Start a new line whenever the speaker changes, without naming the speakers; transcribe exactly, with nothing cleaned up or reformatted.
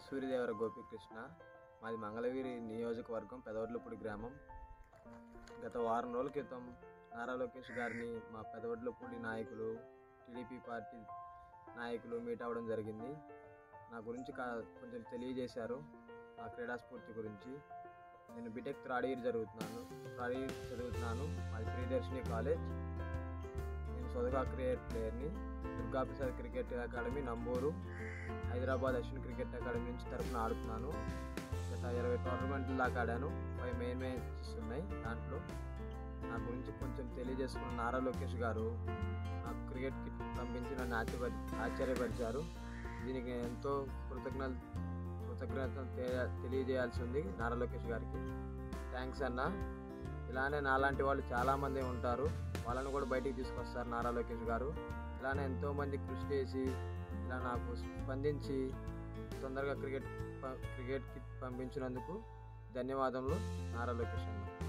సూర్యదేవర గోపీకృష్ణ. మాది మంగళగిరి నియోజకవర్గం, పెదవడ్లపూడి గ్రామం. గత వారం రోజుల క్రితం నారా లోకేష్ గారిని మా పెదవడ్లపూడి నాయకులు, టీడీపీ పార్టీ నాయకులు మీట్ అవ్వడం జరిగింది. నా గురించి కా కొంచెం తెలియజేశారు, నా క్రీడా స్ఫూర్తి గురించి. నేను బీటెక్ థర్డ్ ఇయర్ జరుగుతున్నాను థర్డ్ ఇయర్ చదువుతున్నాను మాది ప్రియదర్శిని కాలేజ్. నేను సొదగా క్రికెట్ ప్లేయర్ని. Durgaprasad cricket academy Namburu, Hyderabad Ashwin cricket academy నుంచి తరఫున ఆడుతున్నాను. గత ఇరవై టోర్నమెంట్లు దాకా ఆడాను. ఫైవ్ మెయిన్ మ్యాచెస్ ఉన్నాయి. దాంట్లో నా గురించి కొంచెం తెలియజేసుకున్న నారా లోకేష్ గారు నాకు క్రికెట్ కిట్ పంపించి నన్ను ఆశ్చర్య ఆశ్చర్యపరిచారు. దీనికి ఎంతో కృతజ్ఞతలు కృతజ్ఞతలు తెలియజేయాల్సి ఉంది నారా లోకేష్ గారికి. థ్యాంక్స్ అన్న. ఇలానే నాలాంటి వాళ్ళు చాలామంది ఉంటారు, వాళ్ళని కూడా బయటికి తీసుకొస్తారు నారా లోకేష్ గారు. ఇలానే ఎంతోమంది కృషి చేసి ఇలా నాకు స్పందించి తొందరగా క్రికెట్ క్రికెట్ కిట్ పంపించినందుకు ధన్యవాదములు నారా లోకేష్ అన్న.